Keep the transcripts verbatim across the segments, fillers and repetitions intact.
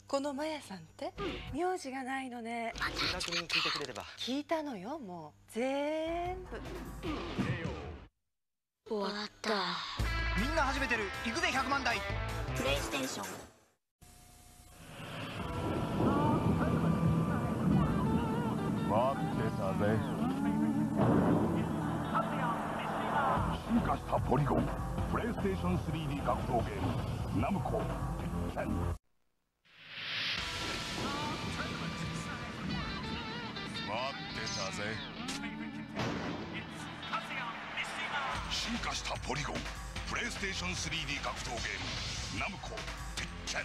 このマヤさんって名字がないのね。 正確に聞いてくれれば。 聞いたのよ、もう全部。 終わった。 みんな始めてる。行くぜひゃくまん台。 プレイステーション。 待ってたぜ。進化したポリゴン。プレイステーション スリーディー 格闘ゲームナムコ鉄拳。待ってたぜ。進化したポリゴン。プレイステーション スリーディー 格闘ゲームナムコ鉄拳。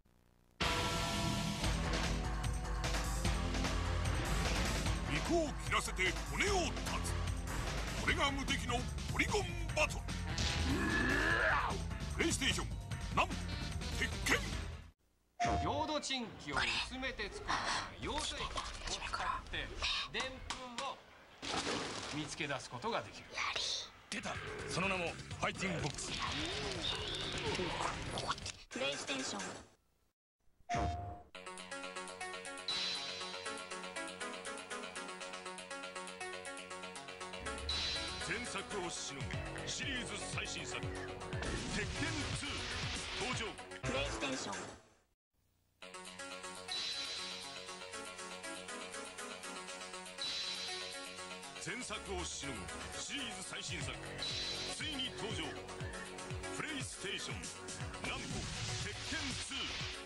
肉を切らせて骨を断つ。これが無敵のポリゴンバトル。プレイステーションナムコ鉄拳。 溶土賃機を薄めて作った溶水を使ってでんぷんを見つけ出すことができる。 出た。その名もファイティングボックス。 プレイステーション。 前作をしのぐシリーズ最新作鉄拳ツー登場。 プレイステーション。 前作をしのぐシリーズ最新作ついに登場。プレイステーションナムコ鉄拳ツー。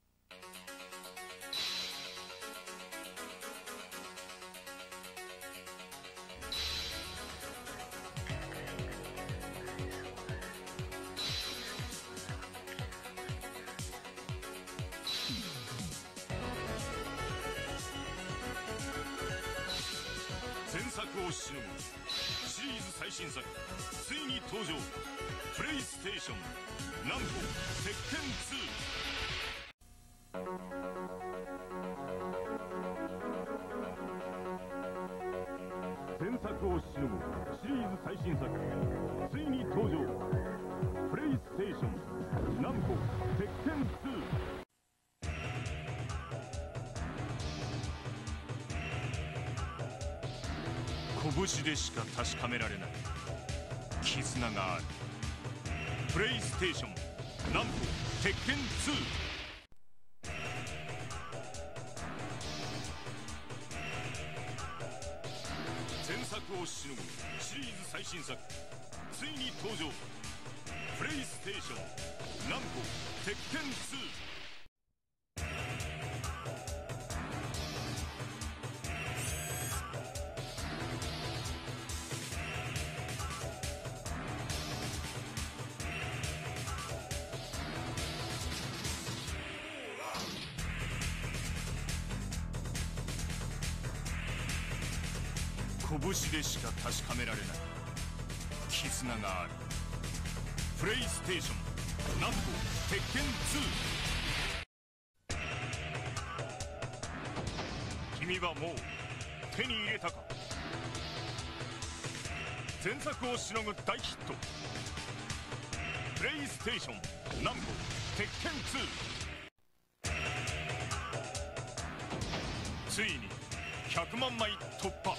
前作をしのぐシリーズ最新作ついに登場。プレイステーションナムコ鉄拳ツー。前作をしのぐシリーズ最新作ついに登場。プレイステーションナムコ鉄拳ツー。拳でしか確かめられない絆がある。プレイステーションナムコ鉄拳ツー。前作をしのぐシリーズ最新作ついに登場。プレイステーションナムコ鉄拳ツー。拳でしか確かめられない絆がある。プレイステーションナムコ鉄拳ツー。君はもう手に入れたか。前作をしのぐ大ヒット。プレイステーションナムコ鉄拳ツー。ついにひゃくまんまい突破。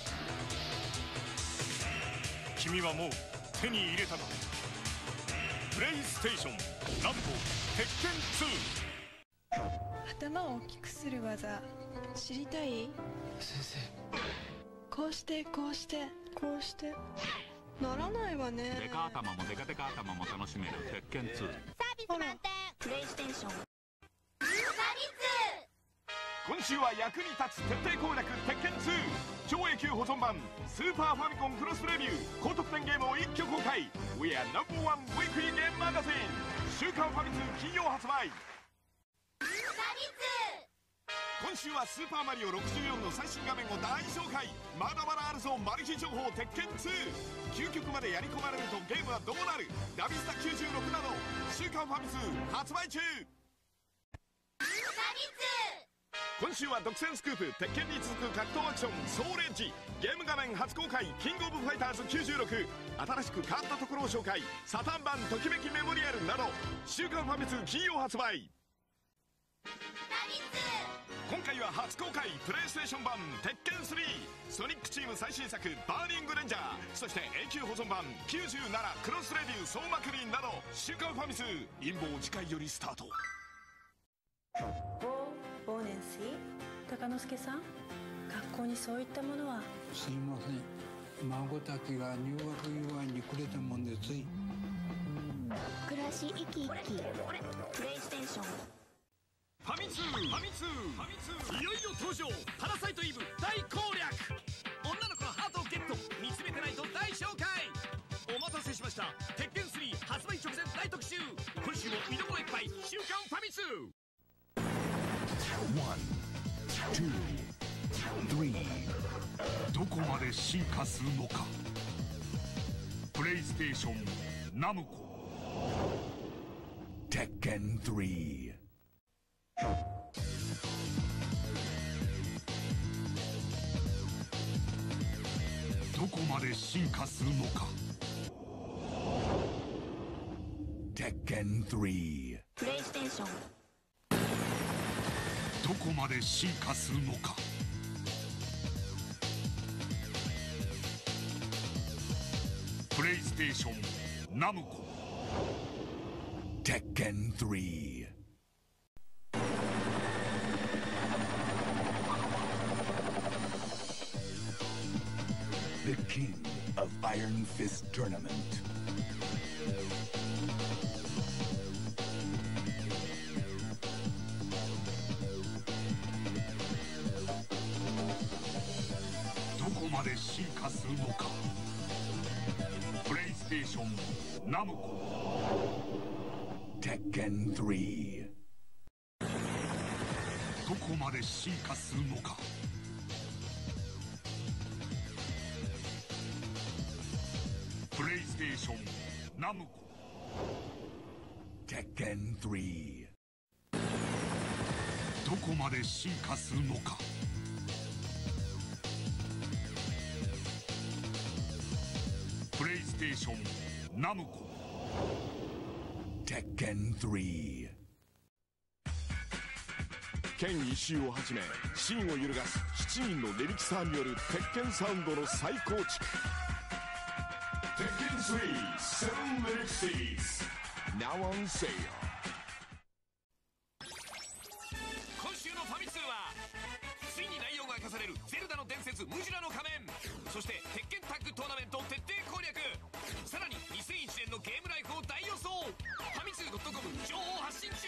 君はもう手に入れたか。プレイステーションナムコ鉄拳ツー。 頭を大きくする技知りたい？ 先生。 こうしてこうしてこうしてならないわね。 デカ頭もデカデカ頭も楽しめる鉄拳ツー。 サービス満点。プレイステーション。 今週は役に立つ徹底攻略鉄拳ツー超永久保存版スーパーファミコンクロスレビュー高得点ゲームを一挙公開。 We are number one weekly game magazine。 週刊ファミ通金曜発売。今週はスーパーマリオろくじゅうよんの最新画面を大紹介。まだまだあるぞマル秘情報鉄拳ツー。究極までやり込まれるとゲームはどうなる。ラビスタきゅうじゅうろくなど週刊ファミ通発売中。今週は独占スクープ鉄拳に続く格闘アクションソウルエッジ。ゲーム画面初公開キングオブファイターズきゅうじゅうろく。新しく変わったところを紹介。サターン版ときめきメモリアルなど週刊ファミ通金曜発売。 今回は初公開プレイステーション版鉄拳スリー、ソニックチーム最新作バーニングレンジャー、そして永久保存版きゅうじゅうななクロスレビュー総まくりなど、週刊ファミ通陰謀次回よりスタート。 忘年水高之助さん、学校にそういったものは。 すいません、孫たちが入学祝いにくれたもんですい。 暮らし生き生きプレイステーション。 ファミ通ファミ通ファミ通いよいよ登場、パラサイトイブ大攻略。女の子のハートをゲット、見つめてないと大紹介。お待たせしました、鉄拳スリー発売直前大特集。今週も見どころいっぱい、週刊ファミ通。 ワン、ツー、スリー、どこまで進化するのか。プレイステーションナムコ鉄拳スリー。どこまで進化するのか。鉄拳スリー。 プレイステーション。 どこまで進化するのか。プレイステーションナムコ鉄拳スリー。The King of Iron Fist Tournament.どこまで進化するのか。プレイステーションナムコ鉄拳スリー。どこまで進化するのか。プレイステーションナムコ鉄拳スリー。どこまで進化するのか。プレイステーションナムコ鉄拳スリー。 剣一周をはじめシーンを揺るがすしちにんのレリキサーによる鉄拳サウンドの再構築。鉄拳スリーセブンレリクシーズ Now on sale。 今週のファミ通はついに内容が明かされるゼルダの伝説ムジュラの仮面、そして鉄拳タッグトーナメント徹底攻略、さらににせんいちねんのゲームライフを大予想。ファミ通 .com 情報発信中。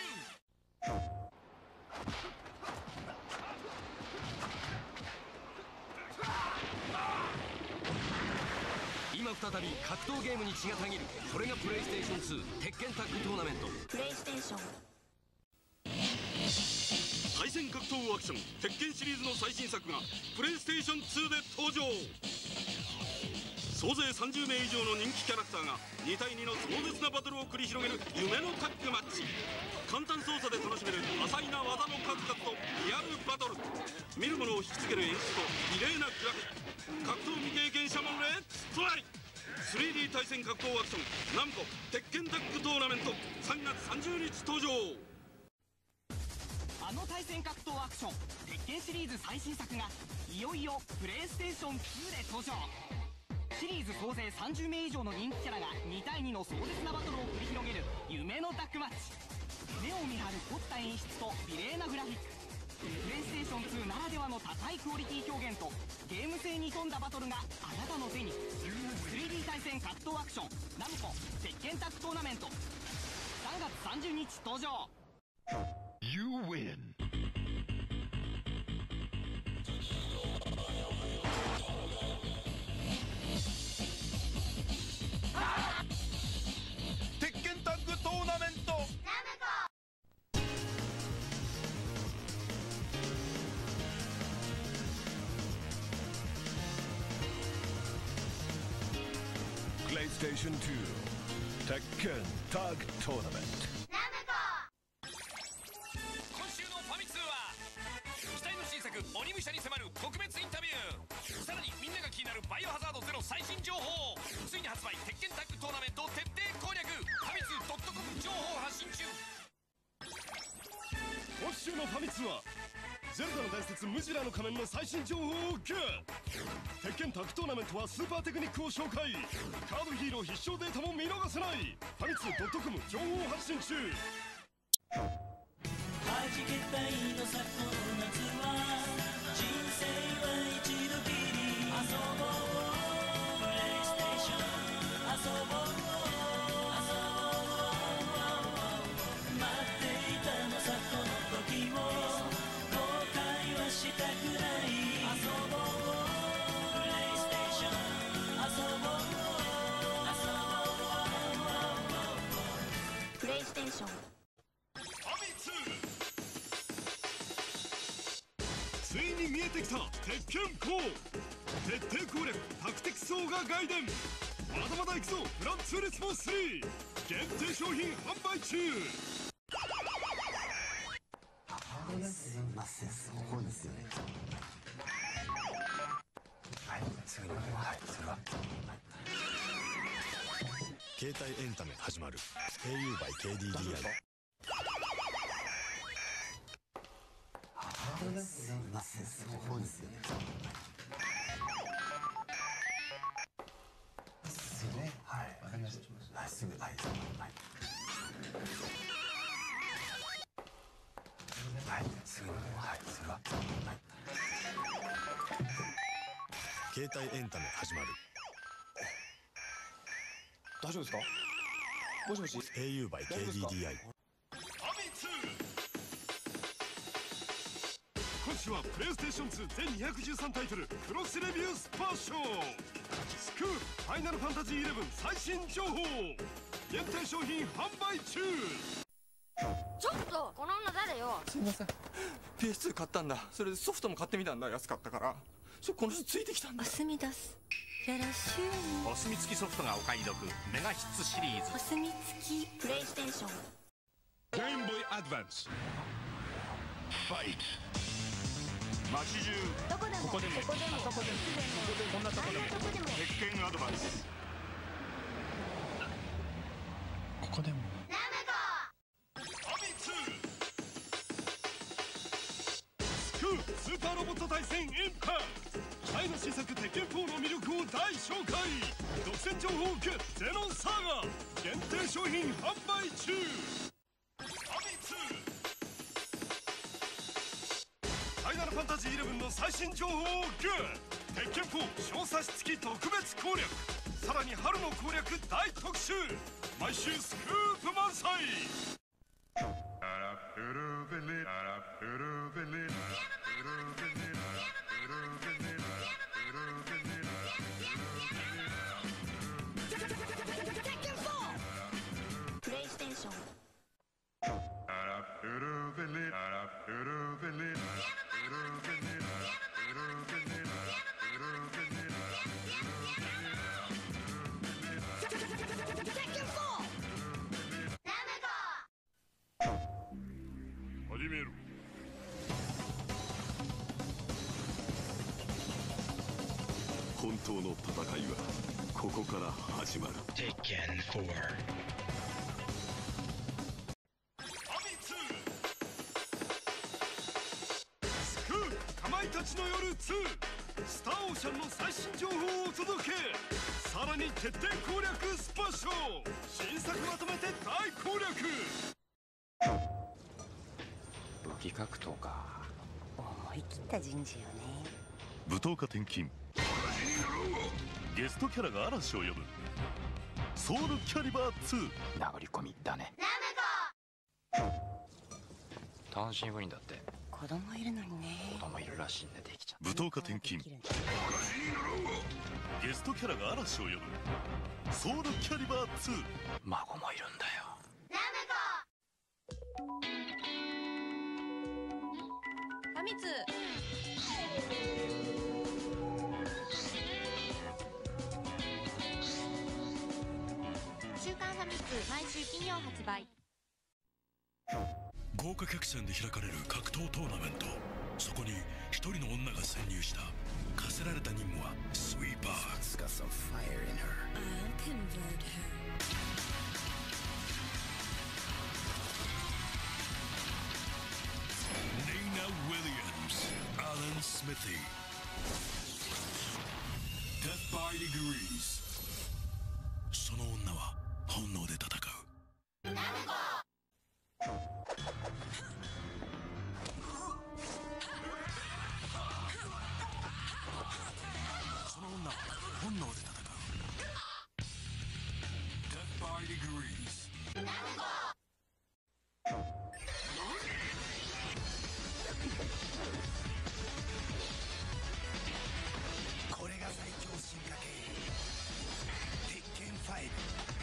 今再び格闘ゲームに血がたぎる。それがプレイステーションツー鉄拳タッグトーナメント。 プレイステーション。 対戦格闘アクション鉄拳シリーズの最新作がプレイステーションツーで登場。総勢さんじゅうめい以上の人気キャラクターがにたいにの壮絶なバトルを繰り広げる夢のタッグマッチ。簡単操作で楽しめる多彩な技の数々とリアルバトル。見る者を引きつける演出と綺麗なグラフィック。格闘未経験者もレッツトライ。 スリーディー 対戦格闘アクションナムコ鉄拳タッグトーナメントさんがつさんじゅうにち登場。 あの対戦格闘アクション鉄拳シリーズ最新作がいよいよプレイステーションツーで登場。シリーズ総勢さんじゅうめい以上の人気キャラがにたいにの壮絶なバトルを繰り広げる夢のタッグマッチ。目を見張る凝った演出と美麗なグラフィック。プレイステーションツーならではの高いクオリティ表現とゲーム性に富んだバトルがあなたの手に。 スリーディー 対戦格闘アクションナムコ鉄拳タッグトーナメントさんがつさんじゅうにち登場。 You win。 鉄拳タッグトーナメント。プレイステーションツー鉄拳タッグトーナメント。 今週のファミ通は期待の新作鬼武者に迫る特別インタビュー。さらにみんなが気になるバイオハザードゼロ最新情報。ついに発売鉄拳タッグトーナメント徹底攻略。ファミ通 .com 情報発信中。 今週週のファミ通はゼルダの伝説ムジラの仮面の最新情報をゲット。鉄拳タッグトーナメントはスーパーテクニックを紹介。カードヒーロー必勝データも見逃せない。ファミツー .com 情報発信中。 弾けたいのさこの夏は人生は一度きり。遊ぼうプレイステーション遊ぼう遊ぼう待っていたのさこの時を後悔はしたくない。遊ぼうプレイステーション遊ぼう遊ぼうプレイステーションついに見えてきた鉄拳フォー。徹底攻略タクティクス王が外伝。まだまだ行くぞフランツーレスポスリー。限定商品販売中。 すいません、すごいですよね。はい、すぐに。はい、それは。 携帯エンタメ始まる。 エーユー by ケーディーディーアイ。 すいません、すごいですよね。ですよね。はい、わかりました。はい、すぐ、はい、はい。はい、すぐに。はい、それは。はい。 携帯エンタメ始まる。 大丈夫ですか？もしもし。 エーユー by ケーディーディーアイ。 今週はプレイステーションツー全にひゃくじゅうさんタイトルクロスレビュースパーション。スクールファイナルファンタジーイレブン最新情報。限定商品販売中。 ちょっとこの女誰よ。 すいません、 ピーエスツー 買ったんだ。それでソフトも買ってみたんだ。安かったから。そこの人ついてきたんだ。 お墨出すよろしゅうに。 お墨付きソフトがお買い得メガヒッツシリーズ。 お墨付きプレイステーションゲームボーイアドバンスファイト。街中どこでもここでもここでもあそこでもこんなとこでも鉄拳アドバンス。 ここでもスクースーパーロボット対戦インパクト。期待の新作鉄拳フォーの魅力を大紹介。独占情報ゲットゼノサーガ。限定商品販売中。ファイナルファンタジーイレブンの最新情報をゲット。鉄拳フォー小差し付き特別攻略。さらに春の攻略大特集。毎週スクープ満載。 プレイステーション始める。 本当の戦いはここから始まる。 鉄拳フォー。 スクーかまいたちの夜ツー。スターオーシャンの最新情報をお届け。さらに徹底攻略スパショー。新作まとめて大攻略。 武器格闘か。 思い切った人事よね。 舞踏家転勤。ゲストキャラが嵐を呼ぶ。ソウルキャリバーツー。 殴り込みだね。単身赴任だって。 子供いるのにね。 子供いるらしいんでできちゃう。 舞踏家転勤。ゲストキャラが嵐を呼ぶ。ソウルキャリバーツー。 孫もいるんだよ。 ファミ通。 週刊ファミ通毎週金曜発売。 豪華客船で開かれる格闘トーナメント。そこに一人の女が潜入した。課せられた任務はスイーパー。 It's got some fire in her. I'll convert her. 「 Smithy. Death by Degrees. その女は本能で戦う。その女は本能で戦う。Death by Degrees. これが最強進化系鉄拳ファイ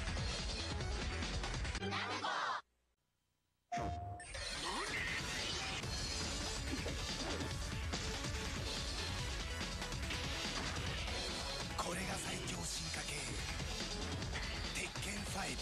ブ。これが最強進化系鉄拳ファイブ。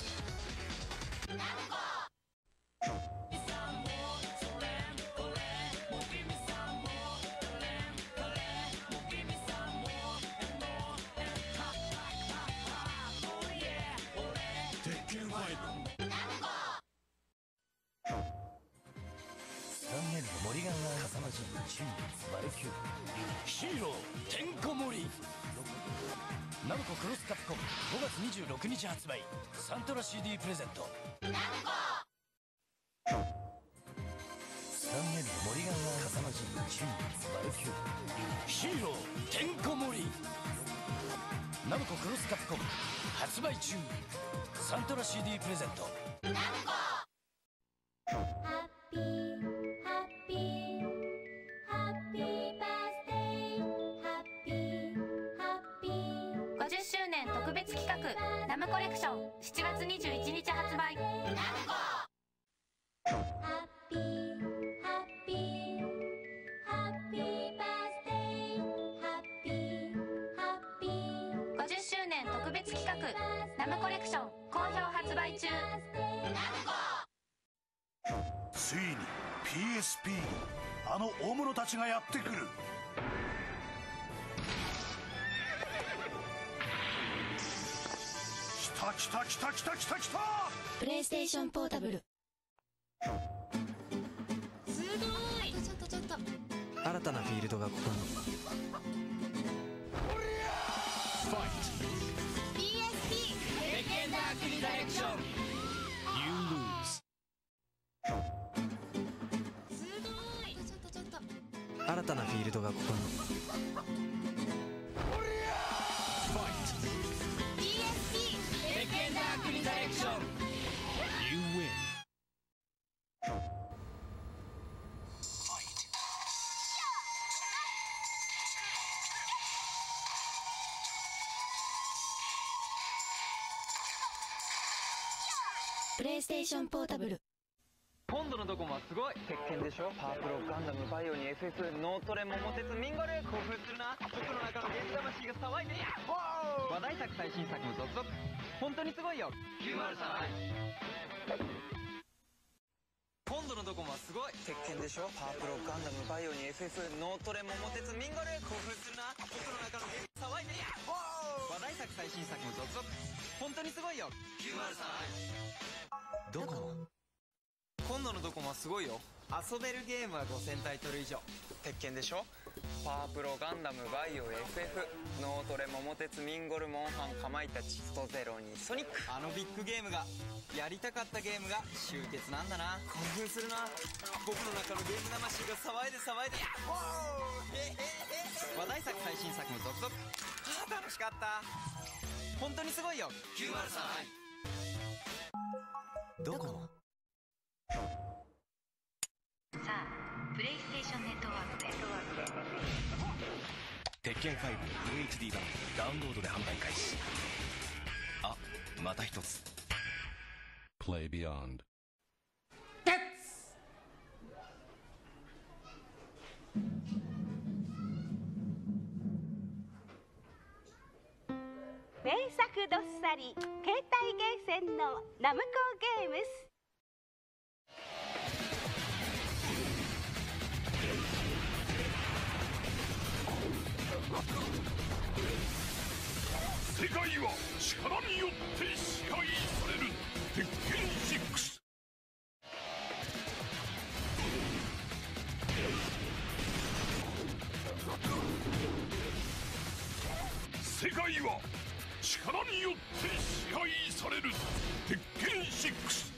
森ガンガー笠間陣中バルキューヒーローてんこ盛りナムコクロスカプコンごがつにじゅうろくにち発売サントラ シーディー プレゼント。スタンゲル森ガンガー笠間陣中バルキューヒーローてんこ盛りナムコクロスカプコン発売中サントラ シーディー プレゼント。 ごじゅっしゅうねん特別企画ナムコレクションしちがつにじゅういちにち発売。ごじゅっしゅうねん特別企画ナムコレクション好評発売中。 ついに ピーエスピー にあの大物たちがやってくる。来た来た来た来た来た来た。 プレイステーションポータブル。 すごい。ちょっとちょっと新たなフィールドがここに。 ピーエスピー レジェンダークリダイレクション。 You lose。 すごい。ちょっとちょっと新たなフィールドがここに。 ピーエスピー レジェンダークリダイレクション。 You win。 プレイステーションポータブル。 今度のドコモはすごい。鉄拳でしょ。パワープロガンダムバイオに エフエフ 脳トレ桃鉄ミンゴル。興奮するな。僕の中のゲーム魂が騒いでる。話題作最新作も続々。本当にすごいよ。きゅうまるさん。今度のドコモはすごい。鉄拳でしょ。パワープロガンダムバイオに エフエフ 脳トレ桃鉄ミンゴル。興奮するな。僕の中のゲーム騒いでる。話題作最新作も続々。本当にすごいよ。きゅうまるさん。ドコモ。今度のドコモはすごいよ。遊べるゲームはごせんタイトル以上。鉄拳でしょ。パワープロガンダムバイオ エフエフ 脳トレ桃鉄ミンゴルモンハンかまいたちストゼロにソニック。あのビッグゲームがやりたかったゲームが集結なんだな。興奮するな。僕の中のゲーム魂が騒いで騒いで。話題作最新作も続々。あー楽しかった。本当にすごいよ。きゅうまるさん。ドコモ。 さあプレイステーションネットワークで鉄拳ファイブ ユーエイチディー 版ダウンロードで販売開始。あ、また一つ Play Beyond。 名作どっさり携帯ゲーセンのナムコゲームス。 世界は力によって支配される。鉄拳シックス。 世界は力によって支配される。鉄拳シックス。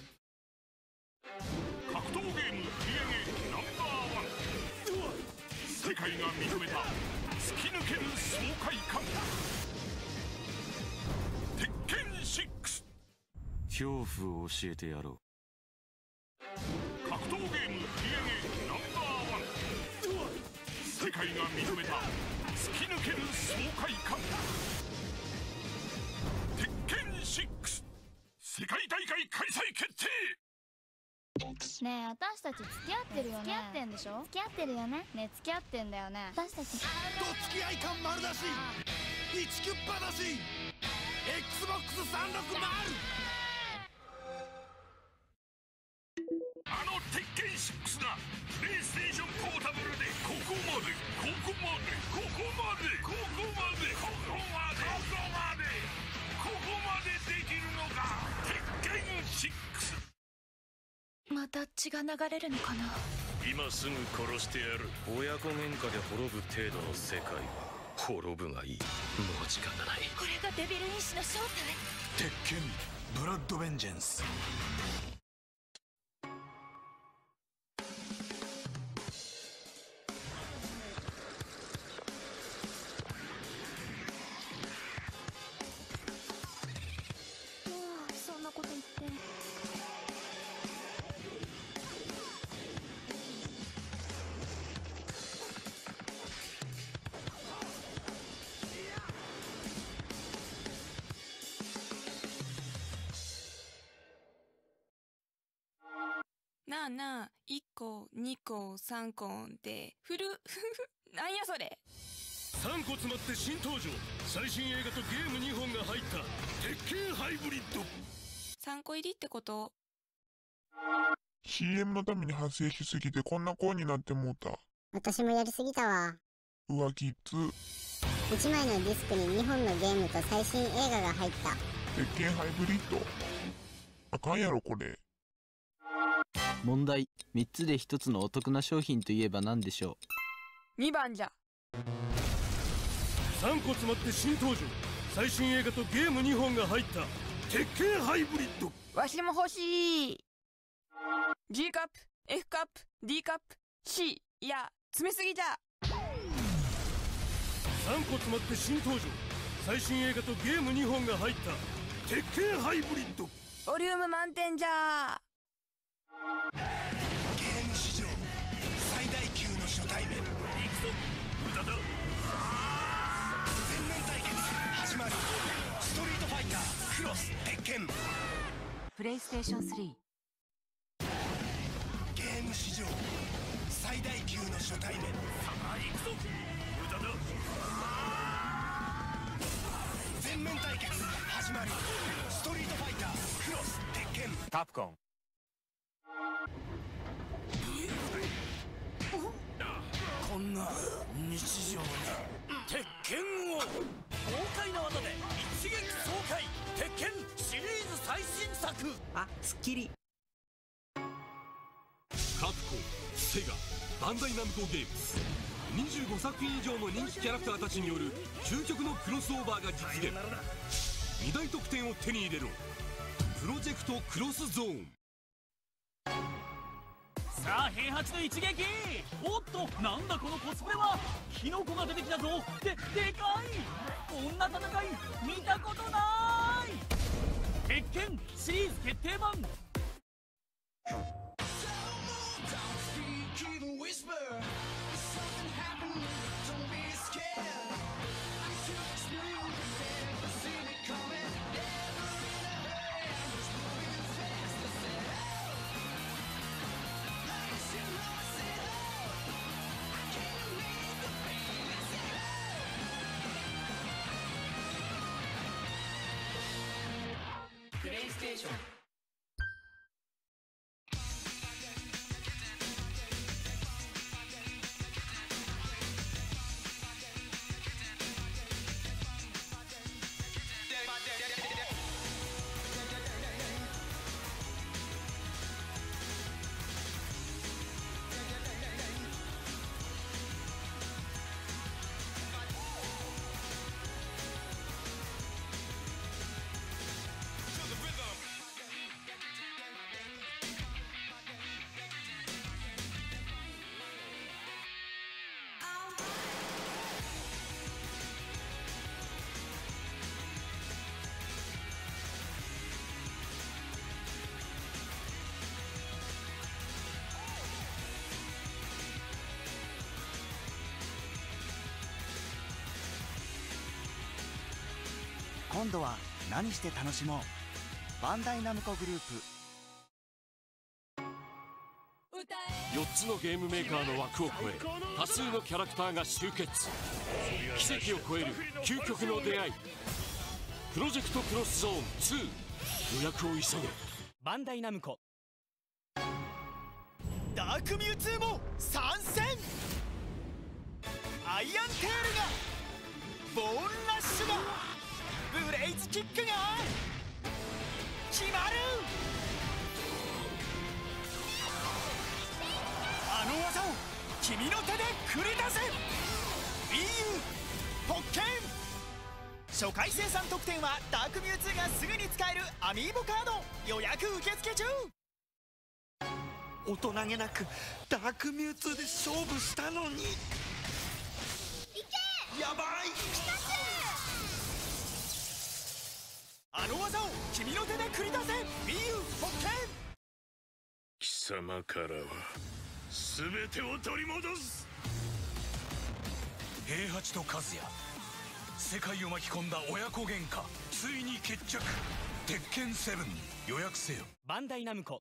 格闘ゲーム売り上げナンバーワン。世界が認めた突き抜ける爽快感。鉄拳シックス。 恐怖を教えてやろう。 格闘ゲーム売り上げナンバーワン。世界が認めた突き抜ける爽快感。鉄拳シックス。世界大会開催決定。 ねえ、私たち付き合ってるよね。付き合ってんでしょ。付き合ってるよね。ねえ、付き合ってんだよね。私たちどつき合い感丸出し、いちキュッパだし エックスボックスさんびゃくろくじゅう。 あの鉄拳シックスがプレイステーションポータブルでここまでここまでここまでここまでここまでここまでここまでできるのが鉄拳シックス。 また血が流れるのかな。 今すぐ殺してやる。親子喧嘩で滅ぶ程度の世界は滅ぶがいい。もう時間がない。 これがデビル因子の正体。 鉄拳ブラッドベンジェンス。 そんなこと言って。 なあなあ、いっこにこさんこってふるなんやそれ。 さんこ詰まって新登場。最新映画とゲームにほんが入った鉄拳ハイブリッド。 さんこ入りってこと。 シーエム のために発生しすぎてこんな声になってもうた。 私もやりすぎたわ。 浮気っつ。 いちまいのディスクににほんのゲームと最新映画が入った。 鉄拳ハイブリッド。あかんやろこれ。 問題。みっつでひとつのお得な商品といえば何でしょう。にばんじゃ。 さんこ詰まって新登場。最新映画とゲームにほんが入った鉄拳ハイブリッド。 わしも欲しい。 G カップ F カップ D カップ C。 いや詰めすぎじゃ。 さんこ詰まって新登場。最新映画とゲームにほんが入った鉄拳ハイブリッド。 ボリューム満点じゃ。 ゲーム史上最大級の初対面。行くぞ無駄だ。全面対決始まる。ストリートファイタークロス鉄拳。 プレイステーションスリー。 ゲーム史上最大級の初対面。さあ行くぞ無駄だ。全面対決始まる。ストリートファイタークロス鉄拳。 カプコン。 こんな日常に鉄拳を豪快な技で一撃爽快。鉄拳シリーズ最新作。あ、スッキリ。 カプコン、セガ、バンダイナムコゲームズにじゅうごさく品以上の人気キャラクターたちによる究極のクロスオーバーが実現。に大得点を手に入れろ。プロジェクトクロスゾーン。 さあ平八の一撃。おっとなんだこのコスプレは。キノコが出てきたぞ。ででかい。こんな戦い見たことない。鉄拳シリーズ決定版。 プレイステーション。 今度は何して楽しもう。バンダイナムコグループ。 よっつのゲームメーカーの枠を超え、多数のキャラクターが集結。奇跡を超える究極の出会い。プロジェクトクロスゾーンツー、予約を急げ。 バンダイナムコ。 ダークミュウツーも参戦。アイアンテールが、ボーンラッシュが、ブレイズキックが決まる。あの技を君の手で繰り出せ。 ビーユー ポッケン。初回生産特典はダークミュウツーがすぐに使えるアミーボカード。予約受付中。 大人げなくダークミュウツーで勝負したのに。いけ。やばい。ピカチュウ。 あの技を君の手で繰り出せ。 ビーユー ポッケン。 貴様からは全てを取り戻す。 平八と和也、世界を巻き込んだ親子喧嘩、ついに決着。鉄拳セブン予約せよ。 バンダイナムコ。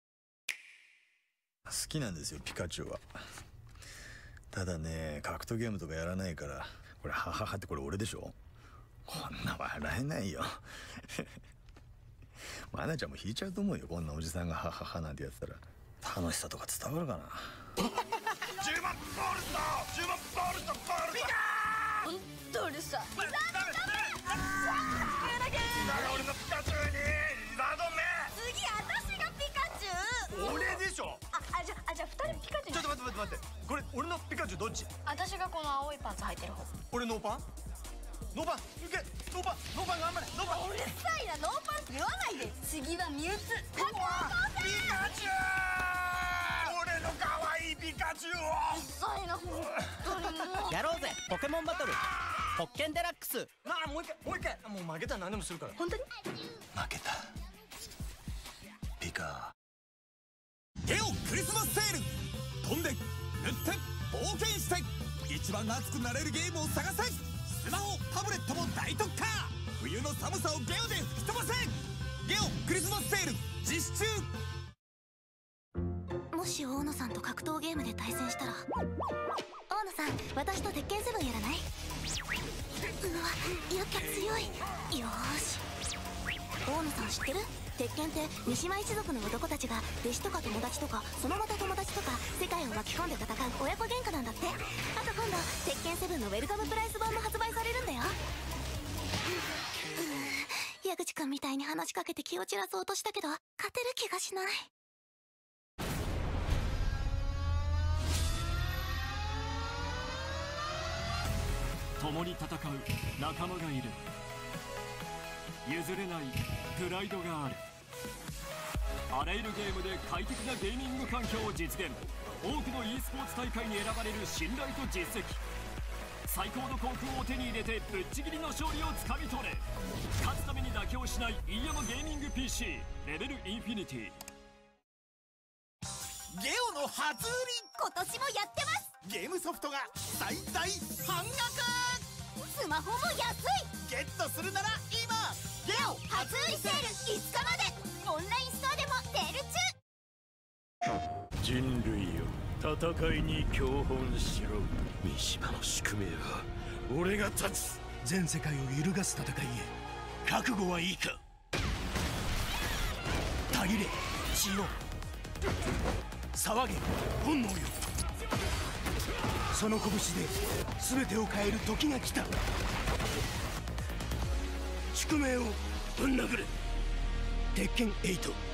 好きなんですよピカチュウは。ただね、格闘ゲームとかやらないから。これハハハって、これ俺でしょ。こんな笑えないよ。マナちゃんも引いちゃうと思うよ、こんなおじさんがハハハなんてやってたら。楽しさとか伝わるかな。 じゅうまんボルト、じゅうまんボルト、ボルト。ピカー。 ほんとうるさい。 ダメダメ。俺のピカチュウにザドメ。 次私がピカチュウ。 俺でしょ。 あ、あじゃあじゃあ二人ピカチュウ。 ちょっと待って待って待って。これ俺のピカチュウどっち？ 私がこの青いパンツ履いてる方。 俺ノーパン？ノーパン。いけ。ノーパン。ノーパン頑張れ。ノーパン。 うるさいな、ノーパンって言わないで。次はミュウツー。 ピカチュウ。俺の可愛いピカチュウを。 うるさいな本当にもう。 やろうぜポケモンバトル。ポッケンデラックス。 なあ、もう一回もう一回。もう負けたら何でもするから。 本当に負けたピカ。 ゲオクリスマスセール。飛んで塗って冒険して、一番熱くなれるゲームを探せ。スマホタブレットも大特価。冬の寒さをゲオで吹き飛ばせ。ゲオクリスマスセール実施中。 もし大野さんと格闘ゲームで対戦したら、大野さん、私と鉄拳セブンやらない？うわ、やっぱ強い。よーし。大野さん知ってる？鉄拳って三島一族の男たちが弟子とか友達とかそのまた友達とか世界を巻き込んで戦う親子喧嘩なんだって。あと今度鉄拳セブンのウェルカムプライス版も発売されるんだよ。矢口くんみたいに話しかけて気を散らそうとしたけど勝てる気がしない。 共に戦う仲間がいる。譲れないプライドがある。あらゆるゲームで快適なゲーミング環境を実現。多くの e スポーツ大会に選ばれる信頼と実績。最高の航空を手に入れてぶっちぎりの勝利をつかみ取れ。勝つために妥協しない飯山ゲーミング ピーシー レベルインフィニティ。 ゲオの初売り。 今年もやってます。 ゲームソフトが最大半額。 スマホも安い。 ゲットするなら今。 ゲオ初売りセールいつかまで。オンラインストアでもセール中。 人類よ、戦いに共本しろ。三島の宿命は俺が立つ。 全世界を揺るがす戦いへ覚悟はいいか。たぎれ血よ、騒げ本能よ。その拳で全てを変える時が来た。宿命をぶん殴る。鉄拳エイト。